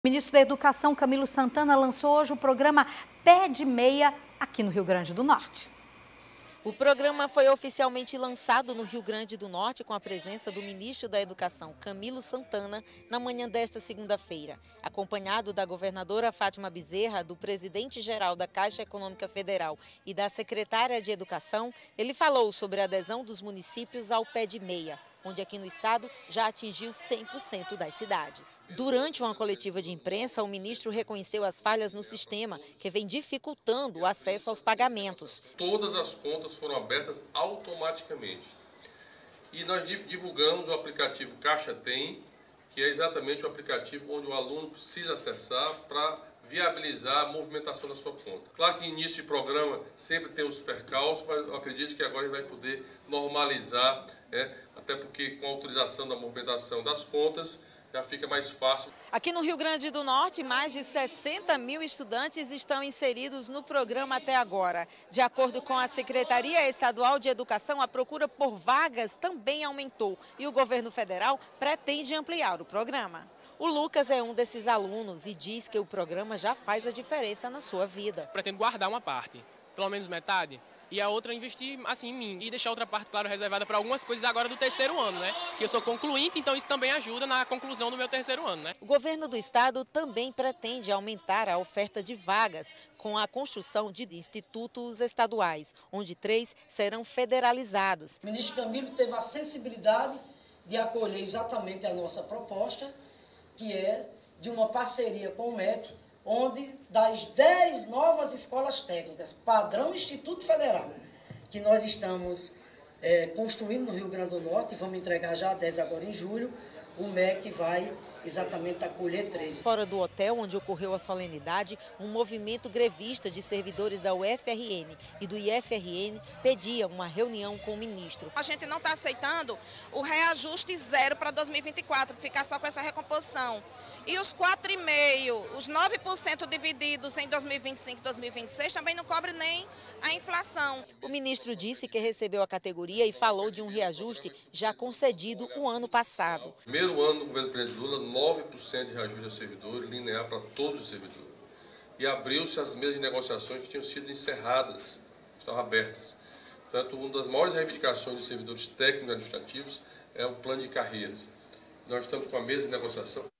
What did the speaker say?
O ministro da Educação, Camilo Santana, lançou hoje o programa Pé de Meia aqui no Rio Grande do Norte. O programa foi oficialmente lançado no Rio Grande do Norte com a presença do ministro da Educação, Camilo Santana, na manhã desta segunda-feira. Acompanhado da governadora Fátima Bezerra, do presidente-geral da Caixa Econômica Federal e da secretária de Educação, ele falou sobre a adesão dos municípios ao Pé de Meia, onde aqui no estado já atingiu 100% das cidades. Durante uma coletiva de imprensa, o ministro reconheceu as falhas no sistema, que vem dificultando o acesso aos pagamentos. Todas as contas foram abertas automaticamente. E nós divulgamos o aplicativo Caixa Tem, que é exatamente o aplicativo onde o aluno precisa acessar para viabilizar a movimentação da sua conta. Claro que início de programa sempre tem os percalços, mas eu acredito que agora ele vai poder normalizar, até porque com a autorização da movimentação das contas já fica mais fácil. Aqui no Rio Grande do Norte, mais de 60 mil estudantes estão inseridos no programa até agora. De acordo com a Secretaria Estadual de Educação, a procura por vagas também aumentou e o governo federal pretende ampliar o programa. O Lucas é um desses alunos e diz que o programa já faz a diferença na sua vida. Pretendo guardar uma parte, pelo menos metade, e a outra investir assim em mim e deixar outra parte, claro, reservada para algumas coisas agora do terceiro ano, né? Que eu sou concluinte, então isso também ajuda na conclusão do meu terceiro ano, né? O governo do estado também pretende aumentar a oferta de vagas com a construção de institutos estaduais, onde 3 serão federalizados. O ministro Camilo teve a sensibilidade de acolher exatamente a nossa proposta, que é de uma parceria com o MEC, onde das 10 novas escolas técnicas, padrão Instituto Federal, que nós estamos construindo no Rio Grande do Norte, vamos entregar já 10 agora em julho, o MEC vai exatamente acolher 3. Fora do hotel onde ocorreu a solenidade, um movimento grevista de servidores da UFRN e do IFRN pedia uma reunião com o ministro. A gente não está aceitando o reajuste zero para 2024, ficar só com essa recomposição. E os 4,5%, os 9% divididos em 2025 e 2026 também não cobre nem a inflação. O ministro disse que recebeu a categoria e falou de um reajuste já concedido o ano passado. Primeiro ano do governo do presidente Lula, 9% de reajuste aos servidores, linear para todos os servidores. E abriu-se as mesas de negociações que tinham sido encerradas, estavam abertas. Portanto, uma das maiores reivindicações dos servidores técnicos e administrativos é o plano de carreiras. Nós estamos com a mesa de negociação